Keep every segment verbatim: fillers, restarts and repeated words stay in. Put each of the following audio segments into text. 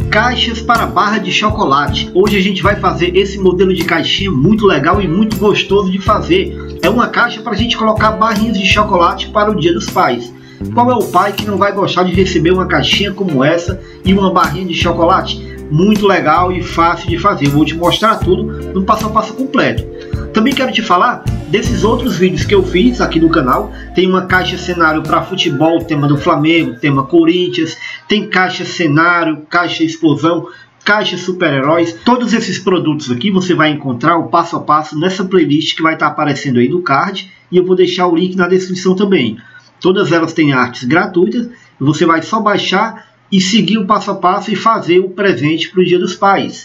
Caixas para barra de chocolate. Hoje a gente vai fazer esse modelo de caixinha muito legal e muito gostoso de fazer. É uma caixa para a gente colocar barrinhas de chocolate para o Dia dos Pais. Qual é o pai que não vai gostar de receber uma caixinha como essa e uma barrinha de chocolate? Muito legal e fácil de fazer. Eu vou te mostrar tudo no passo a passo completo. Também quero te falar desses outros vídeos que eu fiz aqui no canal. Tem uma caixa cenário para futebol, tema do Flamengo, tema Corinthians. Tem caixa cenário, caixa explosão, caixa super-heróis. Todos esses produtos aqui você vai encontrar o passo a passo nessa playlist que vai estar aparecendo aí no card. E eu vou deixar o link na descrição também. Todas elas têm artes gratuitas. Você vai só baixar e seguir o passo a passo e fazer o presente para o Dia dos Pais.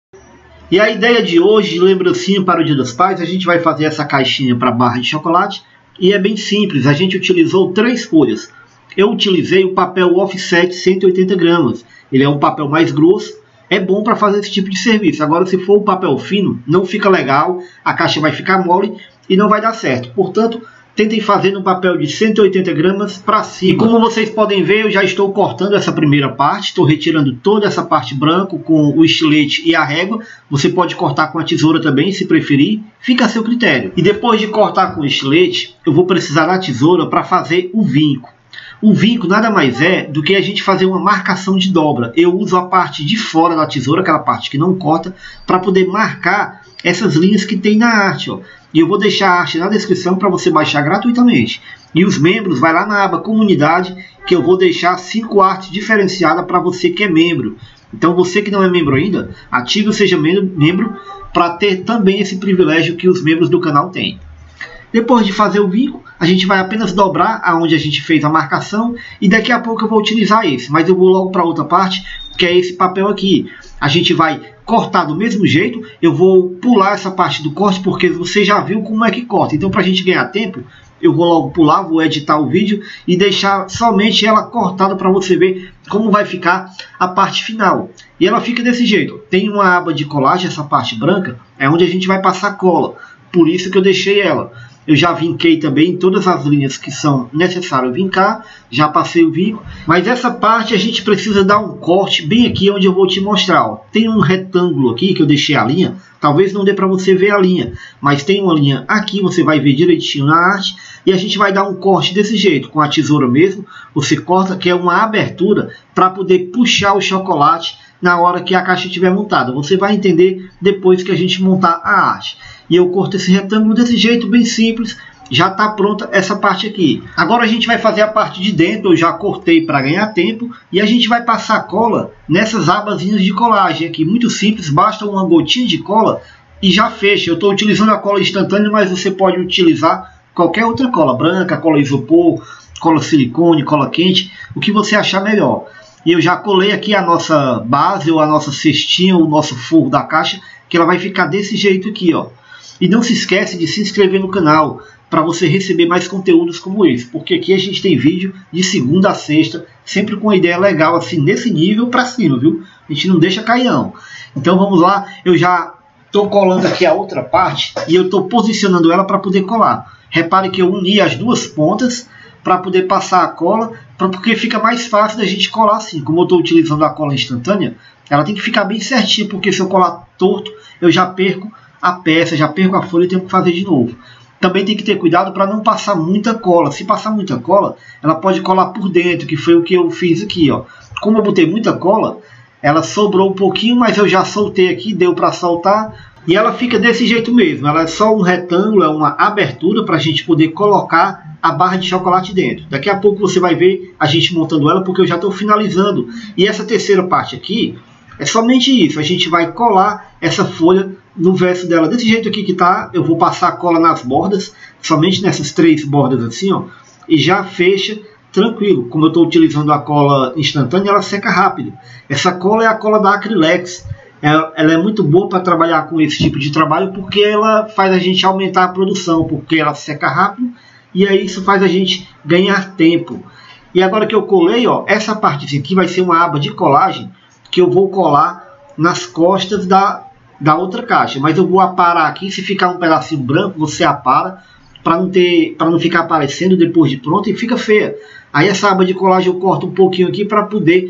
E a ideia de hoje, lembrancinha para o Dia dos Pais, a gente vai fazer essa caixinha para barra de chocolate. E é bem simples, a gente utilizou três folhas. Eu utilizei o papel offset cento e oitenta gramas. Ele é um papel mais grosso, é bom para fazer esse tipo de serviço. Agora, se for o papel fino, não fica legal, a caixa vai ficar mole e não vai dar certo. Portanto, tentem fazer no papel de cento e oitenta gramas para cima. E como vocês podem ver, eu já estou cortando essa primeira parte. Estou retirando toda essa parte branca com o estilete e a régua. Você pode cortar com a tesoura também, se preferir. Fica a seu critério. E depois de cortar com o estilete, eu vou precisar da tesoura para fazer o vinco. O vinco nada mais é do que a gente fazer uma marcação de dobra. Eu uso a parte de fora da tesoura, aquela parte que não corta, para poder marcar essas linhas que tem na arte, ó. E eu vou deixar a arte na descrição para você baixar gratuitamente. E os membros, vai lá na aba comunidade, que eu vou deixar cinco artes diferenciadas para você que é membro. Então você que não é membro ainda, ative o Seja Membro para ter também esse privilégio que os membros do canal têm. Depois de fazer o vinco, a gente vai apenas dobrar aonde a gente fez a marcação. E daqui a pouco eu vou utilizar esse. Mas eu vou logo para outra parte, que é esse papel aqui. A gente vai cortar do mesmo jeito. Eu vou pular essa parte do corte, porque você já viu como é que corta. Então, para a gente ganhar tempo, eu vou logo pular, vou editar o vídeo e deixar somente ela cortada para você ver como vai ficar a parte final. E ela fica desse jeito. Tem uma aba de colagem, essa parte branca, é onde a gente vai passar cola. Por isso que eu deixei ela. Eu já vinquei também todas as linhas que são necessárias vincar. Já passei o vinco. Mas essa parte a gente precisa dar um corte bem aqui onde eu vou te mostrar. Ó. Tem um retângulo aqui que eu deixei a linha. Talvez não dê para você ver a linha. Mas tem uma linha aqui, você vai ver direitinho na arte. E a gente vai dar um corte desse jeito, com a tesoura mesmo. Você corta, que é uma abertura para poder puxar o chocolate na hora que a caixa estiver montada. Você vai entender depois que a gente montar a arte. E eu corto esse retângulo desse jeito, bem simples. Já está pronta essa parte aqui. Agora a gente vai fazer a parte de dentro. Eu já cortei para ganhar tempo. E a gente vai passar cola nessas abazinhas de colagem aqui. Muito simples, basta uma gotinha de cola e já fecha. Eu estou utilizando a cola instantânea, mas você pode utilizar qualquer outra cola. Branca, cola isopor, cola silicone, cola quente. O que você achar melhor. E eu já colei aqui a nossa base, ou a nossa cestinha, o nosso forro da caixa, que ela vai ficar desse jeito aqui, ó. E não se esquece de se inscrever no canal, para você receber mais conteúdos como esse. Porque aqui a gente tem vídeo de segunda a sexta, sempre com uma ideia legal, assim, nesse nível para cima, viu? A gente não deixa cair, não. Então vamos lá, eu já estou colando aqui a outra parte, e eu estou posicionando ela para poder colar. Repare que eu uni as duas pontas, para poder passar a cola, porque fica mais fácil da gente colar assim. Como eu estou utilizando a cola instantânea, ela tem que ficar bem certinha, porque se eu colar torto, eu já perco a peça, já perco a folha e tenho que fazer de novo. Também tem que ter cuidado para não passar muita cola. Se passar muita cola, ela pode colar por dentro, que foi o que eu fiz aqui, ó. Como eu botei muita cola, ela sobrou um pouquinho, mas eu já soltei aqui, deu para soltar. E ela fica desse jeito mesmo. Ela é só um retângulo, é uma abertura para a gente poder colocar a barra de chocolate dentro. Daqui a pouco você vai ver a gente montando ela, porque eu já estou finalizando. E essa terceira parte aqui é somente isso. A gente vai colar essa folha no verso dela desse jeito aqui que tá. Eu vou passar a cola nas bordas, somente nessas três bordas assim, ó, e já fecha tranquilo. Como eu estou utilizando a cola instantânea, ela seca rápido. Essa cola é a cola da Acrylex. Ela, ela é muito boa para trabalhar com esse tipo de trabalho, porque ela faz a gente aumentar a produção, porque ela seca rápido. E aí isso faz a gente ganhar tempo. E agora que eu colei, ó, essa parte aqui vai ser uma aba de colagem que eu vou colar nas costas da, da outra caixa. Mas eu vou aparar aqui. Se ficar um pedacinho branco, você apara para não ter, para não ficar aparecendo depois de pronto e fica feia. Aí essa aba de colagem eu corto um pouquinho aqui para poder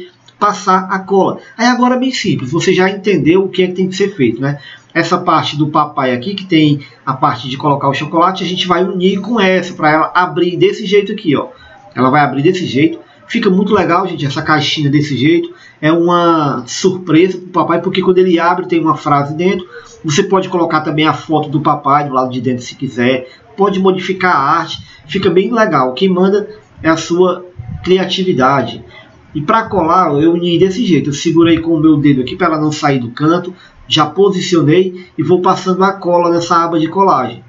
passar a cola. Aí agora é bem simples, você já entendeu o que é que tem que ser feito, né? Essa parte do papai aqui, que tem a parte de colocar o chocolate, a gente vai unir com essa, para ela abrir desse jeito aqui, ó. Ela vai abrir desse jeito. Fica muito legal, gente, essa caixinha desse jeito. É uma surpresa para o papai, porque quando ele abre tem uma frase dentro. Você pode colocar também a foto do papai do lado de dentro se quiser. Pode modificar a arte. Fica bem legal. Quem manda é a sua criatividade. E para colar, eu uni desse jeito. Eu segurei com o meu dedo aqui para ela não sair do canto. Já posicionei e vou passando a cola nessa aba de colagem.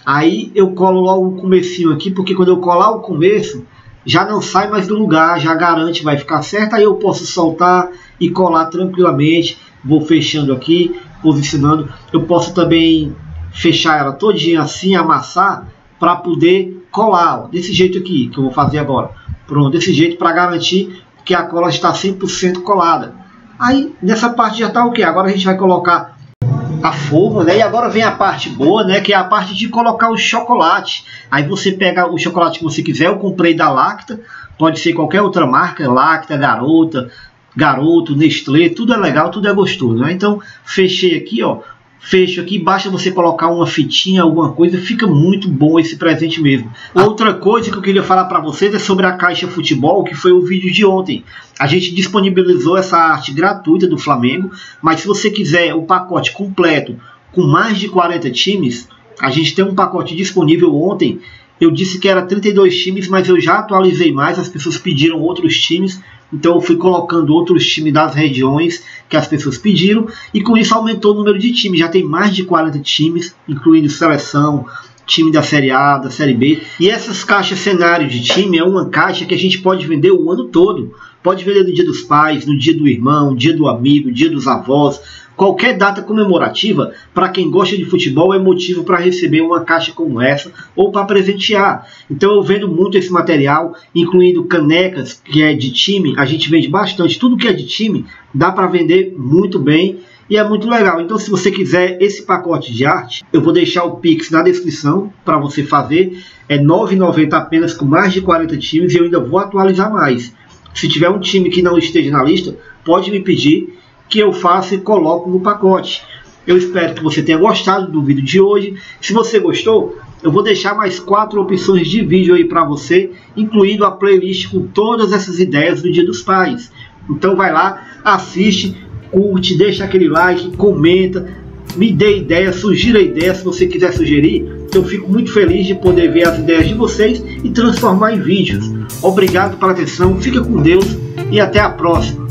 Aí eu colo logo o comecinho aqui, porque quando eu colar o começo, já não sai mais do lugar, já garante, vai ficar certo. Aí eu posso soltar e colar tranquilamente. Vou fechando aqui, posicionando. Eu posso também fechar ela todinha assim, amassar, para poder colar, ó, desse jeito aqui, que eu vou fazer agora. Pronto, desse jeito, para garantir que a cola está cem por cento colada. Aí, nessa parte já está o que? Agora a gente vai colocar a forma, né? E agora vem a parte boa, né? Que é a parte de colocar o chocolate. Aí você pega o chocolate que você quiser. Eu comprei da Lacta, pode ser qualquer outra marca, Lacta, Garota, Garoto, Nestlé, tudo é legal, tudo é gostoso, né? Então, fechei aqui, ó. Fecho aqui, basta você colocar uma fitinha, alguma coisa, fica muito bom esse presente mesmo. Outra coisa que eu queria falar para vocês é sobre a Caixa Futebol, que foi o vídeo de ontem. A gente disponibilizou essa arte gratuita do Flamengo, mas se você quiser o pacote completo com mais de quarenta times, a gente tem um pacote disponível ontem. Eu disse que era trinta e dois times, mas eu já atualizei mais, as pessoas pediram outros times. Então eu fui colocando outros times das regiões que as pessoas pediram. E com isso aumentou o número de times. Já tem mais de quarenta times, incluindo seleção, time da Série A, da Série B. E essas caixas cenário de time é uma caixa que a gente pode vender o ano todo. Pode vender no dia dos pais, no dia do irmão, dia do amigo, dia dos avós. Qualquer data comemorativa, para quem gosta de futebol, é motivo para receber uma caixa como essa ou para presentear. Então eu vendo muito esse material, incluindo canecas, que é de time. A gente vende bastante. Tudo que é de time dá para vender muito bem e é muito legal. Então se você quiser esse pacote de arte, eu vou deixar o Pix na descrição para você fazer. É nove reais e noventa centavos apenas, com mais de quarenta times, e eu ainda vou atualizar mais. Se tiver um time que não esteja na lista, pode me pedir que eu faça e coloco no pacote. Eu espero que você tenha gostado do vídeo de hoje. Se você gostou, eu vou deixar mais quatro opções de vídeo aí para você, incluindo a playlist com todas essas ideias do Dia dos Pais. Então vai lá, assiste, curte, deixa aquele like, comenta, me dê ideia, sugira ideia se você quiser sugerir. Eu fico muito feliz de poder ver as ideias de vocês e transformar em vídeos. Obrigado pela atenção, fica com Deus e até a próxima.